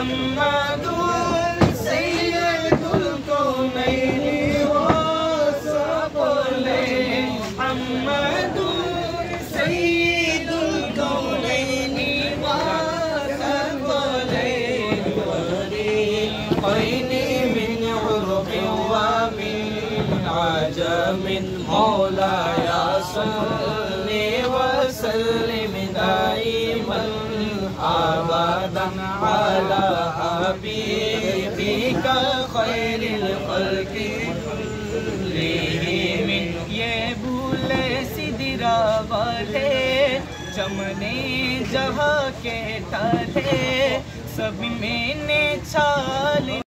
मुहम्मदुर सय्यदुल कौनैनि व सकलैन मुहम्मदुर सय्यदुल कौनैनि व सकलैन फरीक़ैनि मिन उर्क़िन व मिन अजमिन मौलाया सल्लि व सल्लिम दाइमन अबदन अला हबीबिका खैरिल खल्क़ि कुल्लिहिम। ये भूले सिदरा वाले चमने जहाँ के ठाले सब मैंने छाल